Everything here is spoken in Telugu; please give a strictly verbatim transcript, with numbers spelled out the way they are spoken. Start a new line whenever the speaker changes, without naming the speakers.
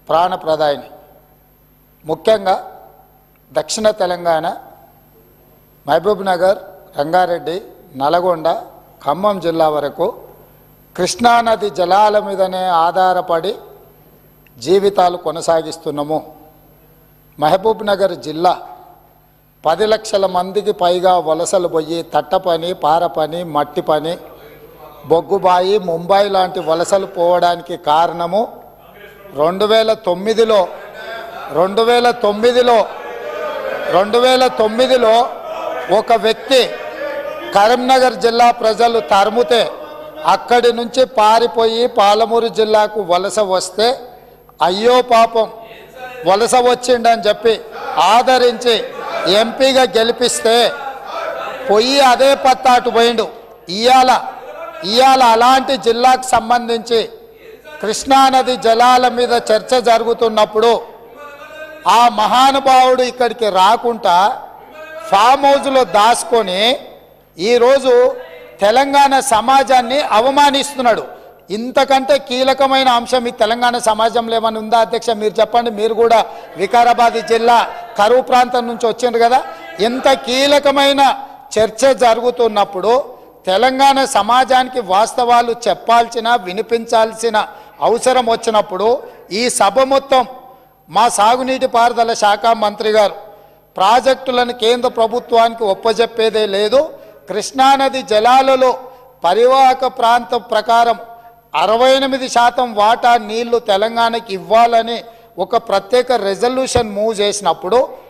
ప్రాణప్రదాయిని. ముఖ్యంగా దక్షిణ తెలంగాణ మహబూబ్ నగర్, రంగారెడ్డి, నల్గొండ, ఖమ్మం జిల్లా వరకు కృష్ణానది జలాల మీదనే ఆధారపడి జీవితాలు కొనసాగిస్తున్నాము. మహబూబ్ నగర్ జిల్లా పది లక్షల మందికి పైగా వలసలు పోయి తట్ట పని, పార పని, మట్టి పని, బొగ్గుబాయి, ముంబై లాంటి వలసలు పోవడానికి కారణము రెండు వేల తొమ్మిదిలో రెండు వేల తొమ్మిదిలో రెండు వేల తొమ్మిదిలో ఒక వ్యక్తి కరీంనగర్ జిల్లా ప్రజలు తరుముతే అక్కడి నుంచి పారిపోయి పాలమూరు జిల్లాకు వలస వస్తే అయ్యో పాపం వలస వచ్చిండని చెప్పి ఆదరించి ఎంపీగా గెలిపిస్తే పొయ్యి అదే పత్తాటు పోయిండు. ఇయాల ఇయాల అలాంటి జిల్లాకు సంబంధించి కృష్ణానది జలాల మీద చర్చ జరుగుతున్నప్పుడు ఆ మహానుభావుడు ఇక్కడికి రాకుండా ఫామ్ హౌస్లో దాచుకొని ఈరోజు తెలంగాణ సమాజాన్ని అవమానిస్తున్నాడు. ఇంతకంటే కీలకమైన అంశం ఈ తెలంగాణ సమాజంలో ఏమైనా ఉందా అధ్యక్ష? మీరు చెప్పండి. మీరు కూడా వికారాబాద్ జిల్లా కరువు ప్రాంతం నుంచి వచ్చిండ్రు కదా. ఇంత కీలకమైన చర్చ జరుగుతున్నప్పుడు తెలంగాణ సమాజానికి వాస్తవాలు చెప్పాల్సిన, వినిపించాల్సిన అవసరం వచ్చినప్పుడు ఈ సభ మొత్తం మా సాగునీటి పారుదల శాఖ మంత్రి గారు ప్రాజెక్టులను కేంద్ర ప్రభుత్వానికి ఒప్పజెప్పేదే లేదు, కృష్ణానది జలాలలో పరివాహక ప్రాంతం ప్రకారం అరవై ఎనిమిది శాతం వాటా నీళ్లు తెలంగాణకి ఇవ్వాలని ఒక ప్రత్యేక రెజల్యూషన్ మూవ్ చేసినప్పుడు